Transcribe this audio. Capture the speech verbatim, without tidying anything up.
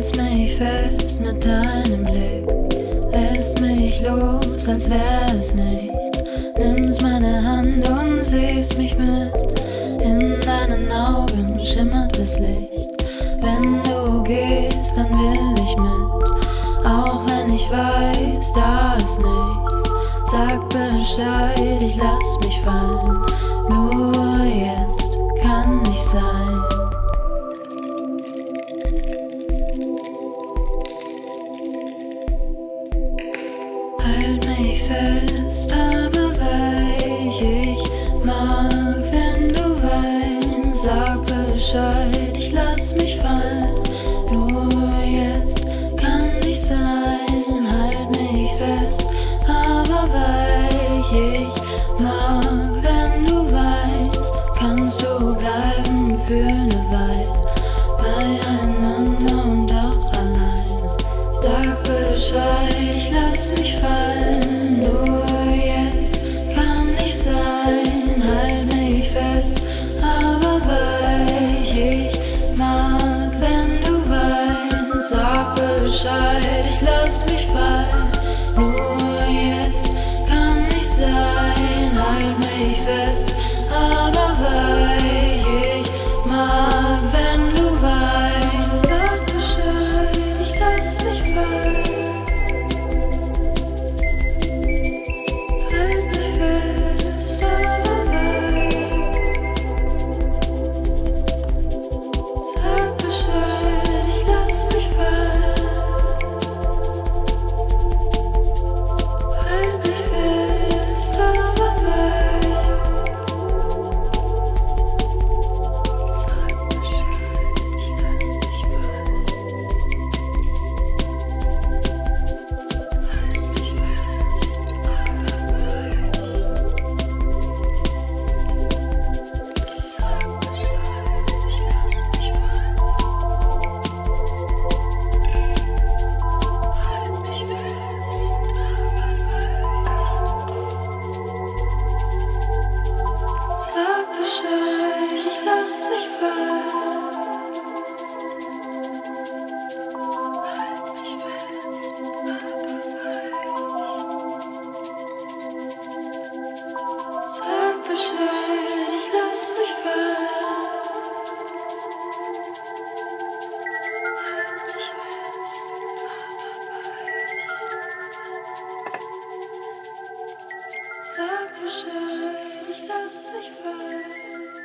Hältst mich fest mit deinem Blick, lässt mich los, als wär es nichts. Nimmst meine Hand und siehst mich mit, in deinen Augen schimmert das Licht. Wenn du gehst, dann will ich mit, auch wenn ich weiß, da ist nichts. Sag Bescheid, ich lass mich fallen, nur jetzt kann ich sein. Halt mich fest, aber weich, ich mag, wenn du weinst. Sag Bescheid, ich lass mich fallen, nur jetzt kann ich sein. Halt mich fest, aber weich, ich mag, wenn du weinst. Kannst du bleiben für eine Weile, beieinander und auch allein. Sag Bescheid, ich lass mich fallen, nur jetzt kann ich sein. Halt mich fest, aber weich, ich mag, wenn du weinst. Sag Bescheid, ich lass mich fallen, nur jetzt kann ich sein. Halt mich fest, aber weich, ich mag, wenn du weinst. Sag Bescheid, ich lass mich fallen. Halt mich fest, aber weich. Sag Bescheid, ich lass mich fallen. Halt mich fest, aber weich. Sag Bescheid, ich lass mich fallen. Halt mich fest, sag Bescheid, ich lass mich fallen. Halt mich fest, sag Bescheid, ich lass mich fallen.